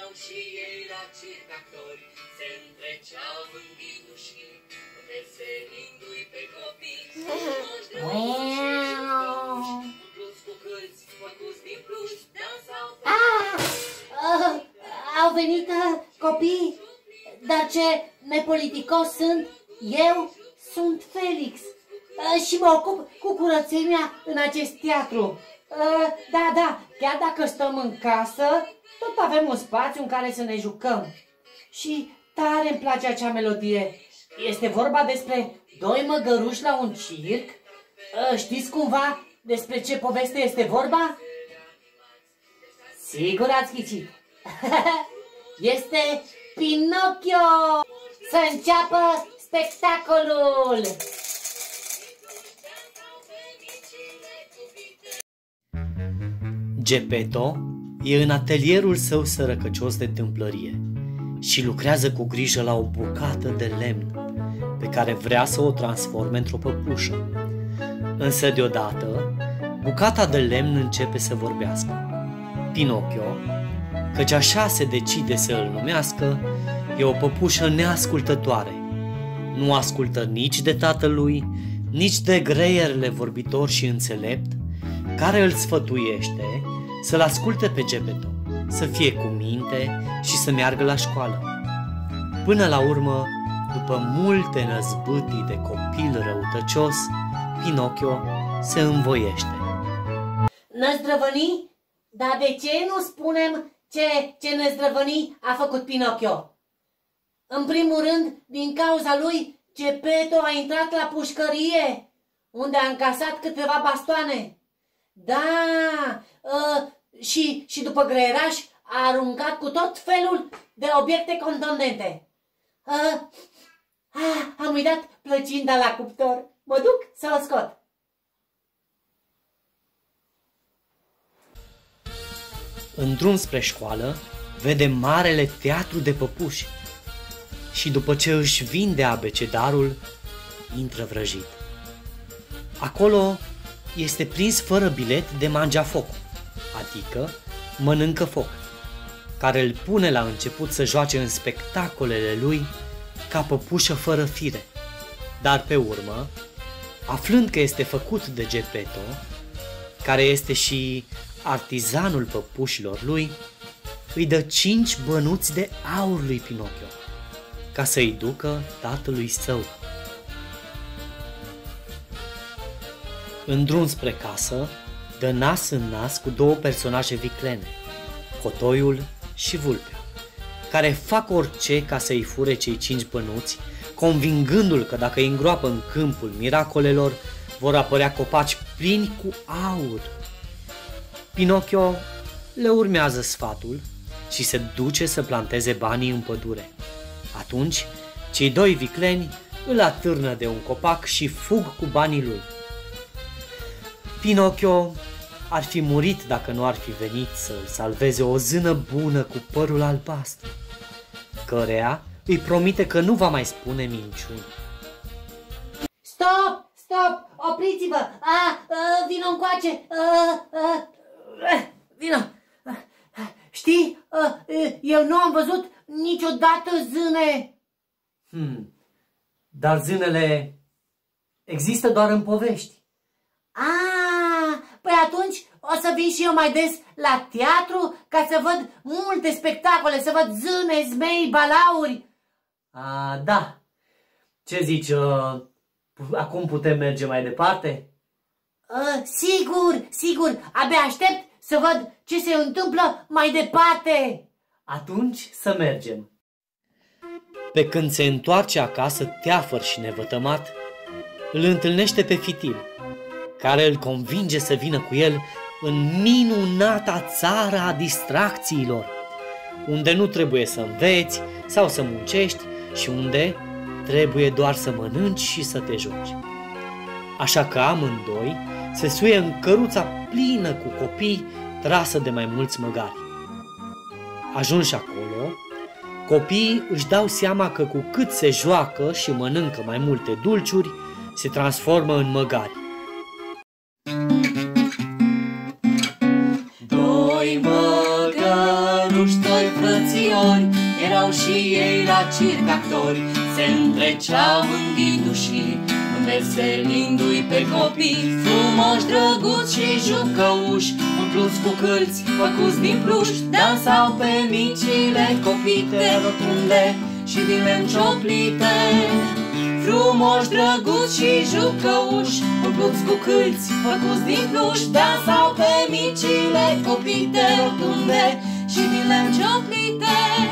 și ei la circactori se întreceau mângâindu-și, veserindu-i pe copii. Umpluți cu cârți, făcuți din pluși, dansau pe... Au venit copii, dar ce nepoliticos sunt, eu sunt Felix și mă ocup cu curățenia în acest teatru. Da, chiar dacă stăm în casă, tot avem un spațiu în care să ne jucăm. Și tare îmi place acea melodie. Este vorba despre doi măgăruși la un circ. Știți cumva despre ce poveste este vorba? Sigur ați ghicit. Este Pinocchio! Să înceapă spectacolul! Geppetto e în atelierul său sărăcăcios de tâmplărie și lucrează cu grijă la o bucată de lemn pe care vrea să o transforme într-o păpușă. Însă deodată, bucata de lemn începe să vorbească. Pinocchio, căci așa se decide să îl numească, e o păpușă neascultătoare. Nu ascultă nici de tatălui, nici de greierele vorbitor și înțelept, care îl sfătuiește să-l asculte pe Geppetto, să fie cu minte și să meargă la școală. Până la urmă, după multe năzbâtii de copil răutăcios, Pinocchio se învoiește. Năzdrăvăni? Dar de ce nu spunem ce năzdrăvăni a făcut Pinocchio? În primul rând, din cauza lui, Geppetto a intrat la pușcărie, unde a încasat câteva bastoane. Da, și după greieraș a aruncat cu tot felul de obiecte contundente. Am uitat plăcinda la cuptor. Mă duc să o scot. În drum spre școală, vede marele teatru de păpuși și după ce își vinde abecedarul, intră vrăjit. Acolo este prins fără bilet de mangiafoc, adică mănâncă foc, care îl pune la început să joace în spectacolele lui ca păpușă fără fire. Dar pe urmă, aflând că este făcut de Geppetto, care este și artizanul păpușilor lui, îi dă 5 bănuți de aur lui Pinocchio, ca să-i ducă tatălui său. În drum spre casă, dă nas în nas cu două personaje viclene, cotoiul și vulpea, care fac orice ca să-i fure cei 5 bănuți, convingându-l că dacă îi îngroapă în câmpul miracolelor, vor apărea copaci plini cu aur. Pinocchio le urmează sfatul și se duce să planteze banii în pădure. Atunci, cei doi vicleni îl atârnă de un copac și fug cu banii lui. Pinocchio ar fi murit dacă nu ar fi venit să-l salveze o zână bună cu părul albastru, căreia îi promite că nu va mai spune minciuni. Stop, opriți-vă, vino încoace, vino. Știi, eu nu am văzut niciodată zâne. Dar zânele există doar în povești. Păi atunci o să vin și eu mai des la teatru ca să văd multe spectacole, să văd zâne, zmei, balauri. Da. Ce zici, acum putem merge mai departe? Sigur, abia aștept să văd ce se întâmplă mai departe. Atunci să mergem. Pe când se întoarce acasă teafăr și nevătămat, îl întâlnește pe Fitil, care îl convinge să vină cu el în minunata țară a distracțiilor, unde nu trebuie să înveți sau să muncești și unde trebuie doar să mănânci și să te joci. Așa că amândoi se suie în căruța plină cu copii trasă de mai mulți măgari. Ajunși acolo, copiii își dau seama că cu cât se joacă și mănâncă mai multe dulciuri, se transformă în măgari. Doi măgăruși, doi frății circ actori se întreceau în ghindușii, înveselindu-i pe copii frumoși, drăguți și jucăuși, umpluți cu cârți făcuți din pluș, dansau pe micile copite rotunde și din lemn cioplite. Frumoși, drăguți și jucăuși, umpluți cu cârți făcuți din pluș, dansau pe micile copite rotunde și din lemn cioplite.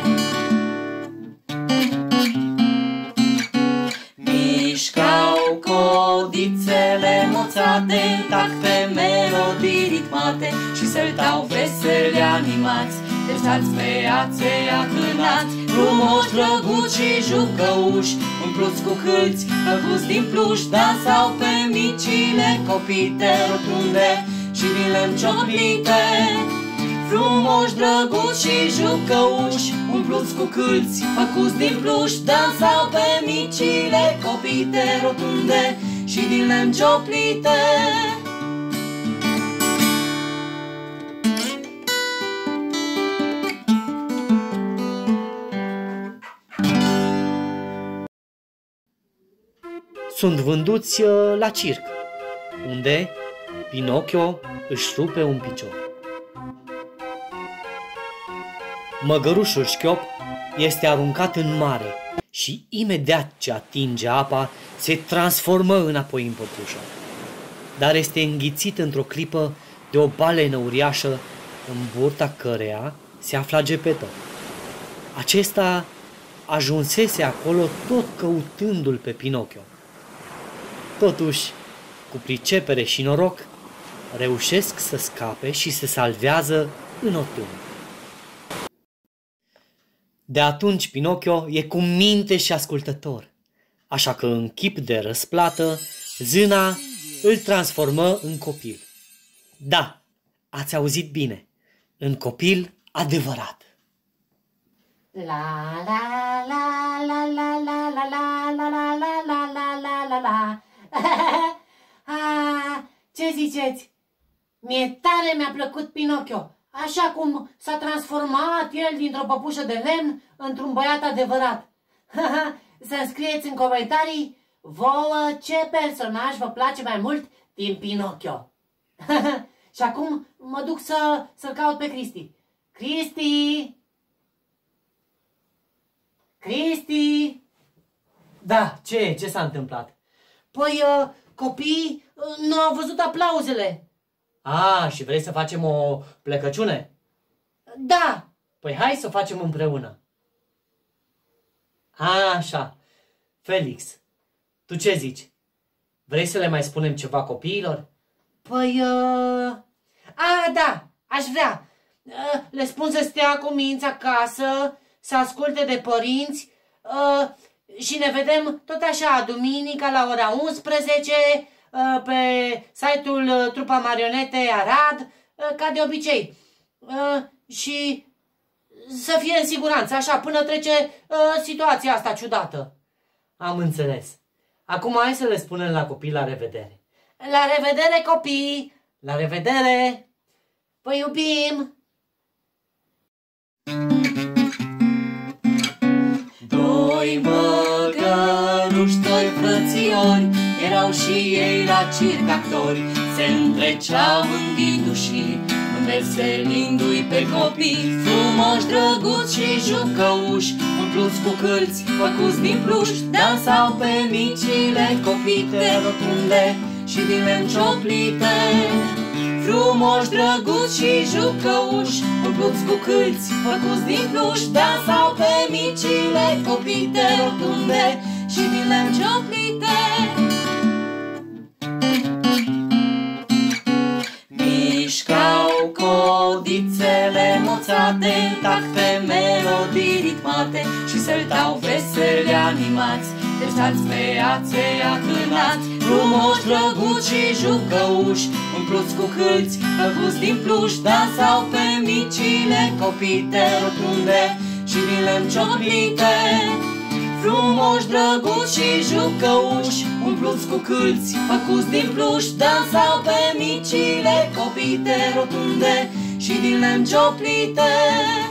Mișcau codițele moțate în tact pe melodii ritmate și săltau veseli animați, deștați pe ațe atârnați, frumoși, drăguți și jucăuși, umpluți cu cârți făcuți din pluș, dansau pe micile copite rotunde și din lemn cioplite. Frumoși, drăguți și jucăuși, umpluți cu cârți făcuți din pluș, dansau pe micile copite rotunde și din lemn cioplite. Sunt vânduți la circ, unde Pinocchio își rupe un picior. Măgărușul șchiop este aruncat în mare și imediat ce atinge apa, se transformă înapoi în păpușă. Dar este înghițit într-o clipă de o balenă uriașă, în burta căreia se afla Geppetto. Acesta ajunsese acolo tot căutându-l pe Pinocchio. Totuși, cu pricepere și noroc, reușesc să scape și se salvează în o tâmplă. De atunci Pinocchio e cu minte și ascultător, așa că în chip de răsplată, zâna îl transformă în copil. Da, ați auzit bine, în copil adevărat. La la la la la la la la la la la la la la la. Ce ziceți? Mie tare mi-a plăcut Pinocchio, așa cum s-a transformat el dintr-o păpușă de lemn într-un băiat adevărat. Să-mi scrieți în comentarii vouă ce personaj vă place mai mult din Pinocchio. Și acum mă duc să-l caut pe Cristi. Cristi! Cristi! Da, ce s-a întâmplat? Păi, copiii nu au văzut aplauzele. Și vrei să facem o plecăciune? Da! Păi hai să o facem împreună. Așa. Felix, tu ce zici? Vrei să le mai spunem ceva copiilor? Păi, da, aș vrea. Le spun să stea cu minți acasă, să asculte de părinți și ne vedem tot așa, duminica la ora 11 pe site-ul Trupa Marionete Arad, ca de obicei. Și să fie în siguranță, așa, până trece situația asta ciudată. Am înțeles. Acum hai să le spunem la copii la revedere. La revedere, copii! La revedere! Vă iubim! Doi măgăruși, doi frățiori, erau și ei la circ actori, se întreceau în ghindușii, înveselindu-i pe copii frumoși, drăguți și jucăuși, umpluți cu cârți făcuți din pluș, dansau pe micile copite rotunde și din lemn cioplite. Frumoși, drăguți și jucăuși, umpluți cu cârți făcuți din pluș, dansau pe micile copite rotunde și din lemn cioplite. Mișcau codițele moțate în tact pe melodii ritmate și săltau veseli animați, deștați pe ațe atârnați, frumoși, drăguți și jucăuși, umpluți cu cârți făcuți din pluș, dansau pe micile copite rotunde și din lemn cioplite. Frumoși, drăguți și jucăuși, umpluți cu cârți făcuți din pluș, dansau pe micile copite rotunde și din lemn cioplite.